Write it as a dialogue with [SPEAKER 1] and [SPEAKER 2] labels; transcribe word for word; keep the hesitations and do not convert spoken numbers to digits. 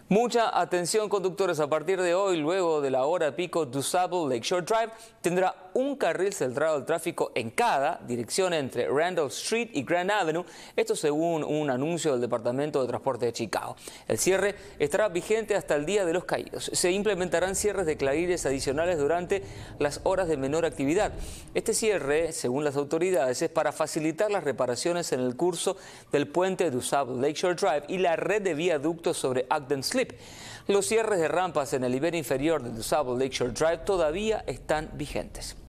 [SPEAKER 1] Mucha atención, conductores. A partir de hoy, luego de la hora pico, DuSable Lakeshore Drive tendrá un carril centrado al tráfico en cada dirección entre Randolph Street y Grand Avenue. Esto según un anuncio del Departamento de Transporte de Chicago. El cierre estará vigente hasta el Día de los Caídos. Se implementarán cierres de clarines adicionales durante las horas de menor actividad. Este cierre, según las autoridades, es para facilitar las reparaciones en el curso del puente DuSable Lakeshore Drive y la red de viaductos sobre Ogden Slip. Los cierres de rampas en el nivel inferior de DuSable Lakeshore Drive todavía están vigentes.